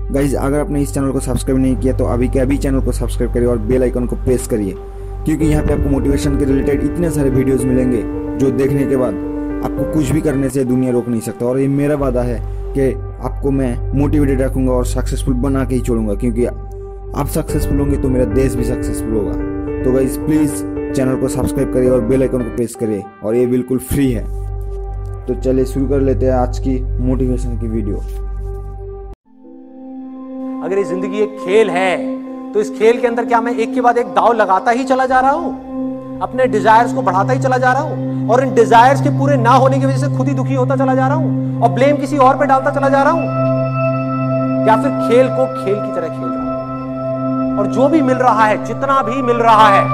Guys अगर आपने इस चैनल को सब्सक्राइब नहीं किया तो अभी के अभी चैनल को सब्सक्राइब करिए और बेल आइकन को प्रेस करिए, क्योंकि यहाँ पे आपको मोटिवेशन के रिलेटेड इतने सारे वीडियोस मिलेंगे जो देखने के बाद आपको कुछ भी करने से दुनिया रोक नहीं सकता। और ये मेरा वादा है कि आपको मैं मोटिवेटेड रखूँगा और सक्सेसफुल बना के ही छोड़ूंगा, क्योंकि आप सक्सेसफुल होंगे तो मेरा देश भी सक्सेसफुल होगा। तो गाइज प्लीज़ चैनल को सब्सक्राइब करिए और बेल आइकन को प्रेस करिए, और ये बिल्कुल फ्री है। तो चलिए शुरू कर लेते हैं आज की मोटिवेशन की वीडियो। अगर ये जिंदगी एक खेल है तो इस खेल के अंदर क्या मैं एक के बाद एक दांव लगाता ही चला जा रहा हूं, अपने डिजायर्स को बढ़ाता ही चला जा रहा हूं, और इन डिजायर्स के पूरे ना होने की वजह से खुद ही दुखी होता चला जा रहा हूं और ब्लेम किसी और पे डालता चला जा रहा हूं, या फिर खेल को खेल की तरह खेल रहा हूं और जो भी मिल रहा है, जितना भी मिल रहा है,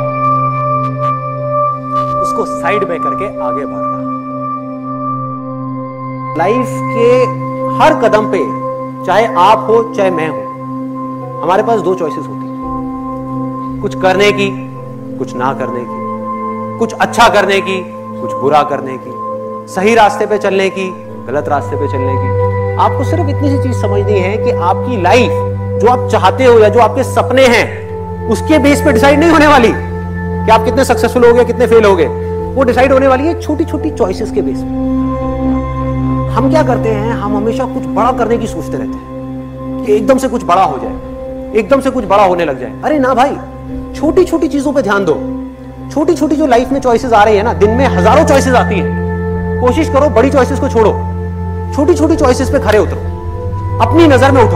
उसको साइड में करके आगे बढ़ रहा हूं। लाइफ के हर कदम पे, चाहे आप हो चाहे मैं हूं, हमारे पास दो चॉइसेस होती हैं, कुछ करने की, कुछ ना करने की, कुछ अच्छा करने की, कुछ बुरा करने की, सही रास्ते पे चलने की, गलत रास्ते पे चलने की। आपको सिर्फ इतनी सी चीज समझनी है कि आपकी लाइफ जो आप चाहते हो या जो आपके सपने हैं, उसके बेस पे डिसाइड नहीं होने वाली कि आप कितने सक्सेसफुल हो गए, कितने फेल हो गए। वो डिसाइड होने वाली है छोटी छोटी चॉइसेस के बेस पे। हम क्या करते हैं, हम हमेशा कुछ बड़ा करने की सोचते रहते हैं कि एकदम से कुछ बड़ा हो जाए, एकदम से कुछ बड़ा होने लग जाए। अरे ना भाई, छोटी छोटी चीजों पे ध्यान दो। छोटी छोटी जो लाइफ में चॉइसेस आ रही है ना, दिन में हजारों चॉइसेस आती हैं, कोशिश करो बड़ी चॉइसेस को छोड़ो, छोटी छोटी चॉइसेस पे खरे उतरो, अपनी नजर में उठो।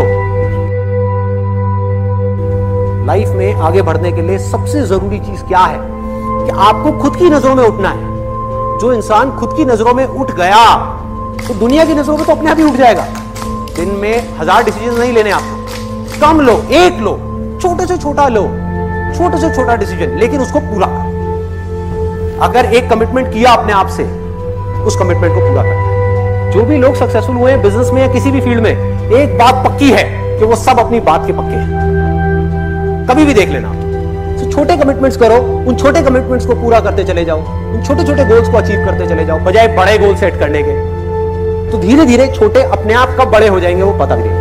लाइफ में आगे बढ़ने के लिए सबसे जरूरी चीज क्या है कि आपको खुद की नजरों में उठना है। जो इंसान खुद की नजरों में उठ गया तो दुनिया की नजरों में तो अपने आप ही उठ जाएगा। दिन में 1000 डिसीजन नहीं लेने आपको, कम लो, एक लो, छोटे से छोटा लो, छोटे से छोटा डिसीजन, लेकिन उसको पूरा करो। अगर एक कमिटमेंट किया अपने आप से, उस कमिटमेंट को पूरा करना है। जो भी लोग सक्सेसफुल हुए हैं बिजनेस में या किसी भी फील्ड में, एक बात पक्की है कि वो सब अपनी बात के पक्के हैं। कभी भी देख लेना। तो छोटे कमिटमेंट्स करो, उन छोटे कमिटमेंट्स को पूरा करते चले जाओ, उन छोटे छोटे गोल्स को अचीव करते चले जाओ, बजाय बड़े गोल सेट करने के। तो धीरे धीरे छोटे अपने आप कब बड़े हो जाएंगे वो पता भी नहीं।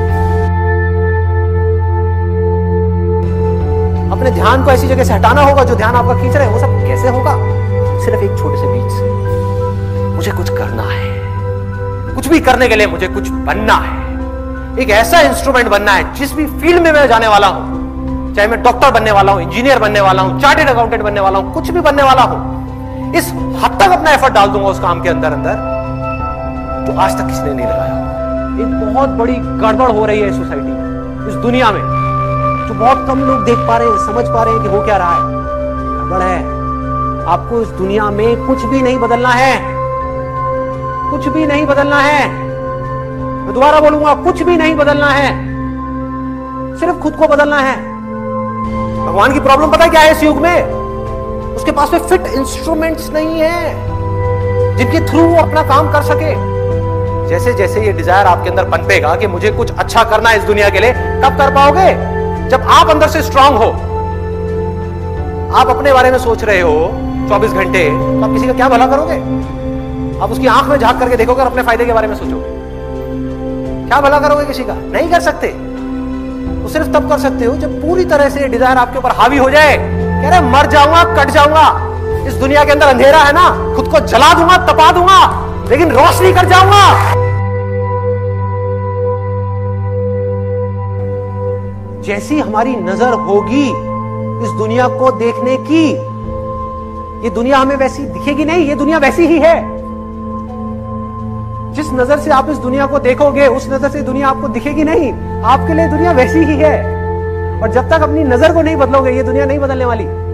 अपने ध्यान को ऐसी जगह से हटाना होगा जो ध्यान आपका खींच रहे हैं। वो सब कैसे होगा? सिर्फ एक छोटे से बीज से। मुझे कुछ करना है, कुछ भी करने के लिए मुझे कुछ बनना है, एक ऐसा इंस्ट्रूमेंट बनना है जिस भी फील्ड में मैं जाने वाला हूं, चाहे मैं डॉक्टर बनने वाला हूं, इंजीनियर बनने वाला हूं, चार्टर्ड अकाउंटेंट बनने वाला हूं, कुछ भी बनने वाला हूं, इस हद तक अपना एफर्ट डाल दूंगा उस काम के अंदर अंदर तो आज तक किसने नहीं लगाया। एक बहुत बड़ी गड़बड़ हो रही है सोसाइटी में, इस दुनिया में, जो बहुत कम लोग देख पा रहे हैं, समझ पा रहे हैं कि हो क्या रहा है। गड़बड़ है। आपको इस दुनिया में कुछ भी नहीं बदलना है, कुछ भी नहीं बदलना है। मैं दोबारा बोलूंगा, कुछ भी नहीं बदलना है, सिर्फ खुद को बदलना है। भगवान की प्रॉब्लम पता है क्या है इस युग में? उसके पास में फिट इंस्ट्रूमेंट्स नहीं है जिनके थ्रू वो अपना काम कर सके। जैसे जैसे ये डिजायर आपके अंदर पनपेगा कि मुझे कुछ अच्छा करना है इस दुनिया के लिए, कब कर पाओगे? जब आप अंदर से स्ट्रांग हो। आप अपने बारे में सोच रहे हो 24 घंटे, तो आप किसी का क्या भला करोगे? आप उसकी आंख में झांक करके देखोगे और अपने फायदे के बारे में सोचोगे, क्या भला करोगे किसी का? नहीं कर सकते। तो सिर्फ तब कर सकते हो जब पूरी तरह से डिजायर आपके ऊपर हावी हो जाए। कह रहे मर जाऊंगा, कट जाऊंगा, इस दुनिया के अंदर अंधेरा है ना, खुद को जला दूंगा, तपा दूंगा, लेकिन रोशनी कर जाऊंगा। जैसी हमारी नजर होगी इस दुनिया को देखने की, ये दुनिया हमें वैसी दिखेगी नहीं, ये दुनिया वैसी ही है। जिस नजर से आप इस दुनिया को देखोगे उस नजर से दुनिया आपको दिखेगी नहीं। आपके लिए दुनिया वैसी ही है। और जब तक अपनी नजर को नहीं बदलोगे ये दुनिया नहीं बदलने वाली।